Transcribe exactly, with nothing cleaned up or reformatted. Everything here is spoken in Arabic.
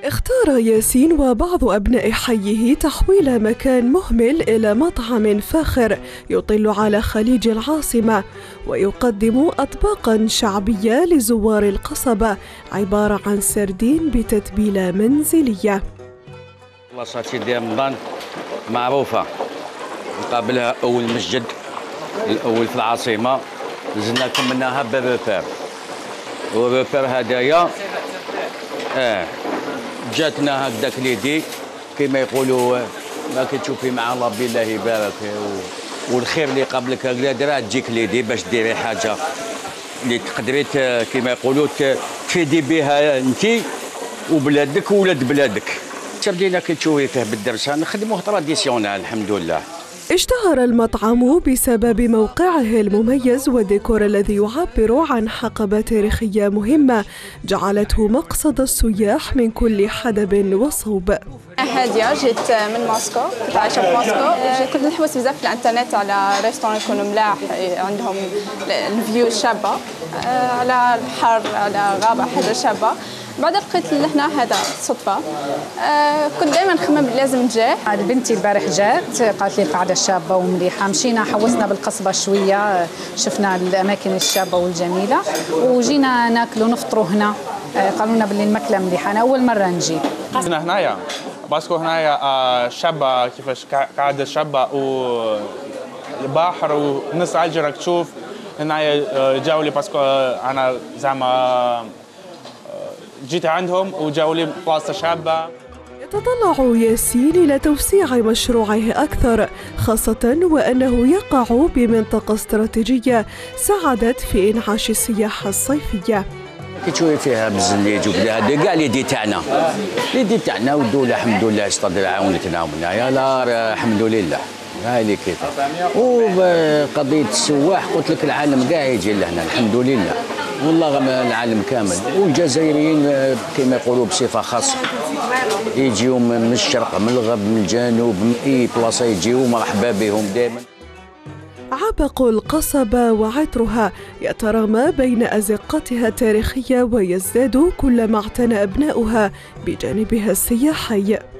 اختار ياسين وبعض أبناء حيه تحويل مكان مهمل إلى مطعم فاخر يطل على خليج العاصمة، ويقدم أطباقاً شعبية لزوار القصبة عبارة عن سردين بتتبيلة منزلية. بلاصة ديال رمضان معروفة، نقابلها أول مسجد الأول في العاصمة، نزلنا لكم منها بالروبير، والروبير هدايا اه جاتنا هكذاك ليدي كما يقولوا، ما كتشوفي مع الله بالله يبارك، والخير اللي قبلك هكذا درا تجيك ليدي باش ديري حاجه اللي تقدري كما يقولوا تفيدي بها انت وبلادك وولاد بلادك. بدينا كتشوفي فيه بالدرسه نخدموه تراديسيونال الحمد لله. اشتهر المطعم بسبب موقعه المميز والديكور الذي يعبر عن حقبة تاريخية مهمة جعلته مقصد السياح من كل حدب وصوب. هادية جيت من موسكو، كنت عايشة في موسكو، كنت نحوس بزاف في الانترنت على ريستوران يكونوا ملاح عندهم الفيو شابة على البحر على غابة حاجة شابة. بعد لقيت لهنا هذا صدفة، آه كنت دائما نخمم لازم نجي. بنتي البارح جات قالت لي قاعدة شابة ومليحة، مشينا حوسنا بالقصبة شوية، شفنا الأماكن الشابة والجميلة وجينا ناكلوا نفطروا هنا. آه قالوا لنا باللي الماكلة مليحة، أنا أول مرة نجي. أنا هنايا باسكو هنايا شابة كيفاش قاعدة شابة والبحر ونص عجرة تشوف هنايا جاولي باسكو أنا زعما جيت عندهم وجاوا لي بلاصة شابة. يتطلع ياسين إلى توسيع مشروعه أكثر، خاصة وأنه يقع بمنطقة استراتيجية ساعدت في إنعاش السياحة الصيفية. كتشوفي فيها بزليج وكذا هذا كاع ليدي تاعنا، ليدي تاعنا والدولة الحمد لله استدر عاونتنا ومنايا لا الحمد لله. هاي اللي كيف وقضية السواح قلت لك العالم كاع يجي لهنا الحمد لله، والله العالم كامل، والجزائريين كما يقولوا بصفة خاصة يجيو من الشرق من الغرب من الجنوب من أي بلاصة يجيو مرحبا بهم دائما. عبق القصبة وعطرها يترامى بين أزقتها التاريخية ويزداد كلما اعتنى أبناؤها بجانبها السياحي.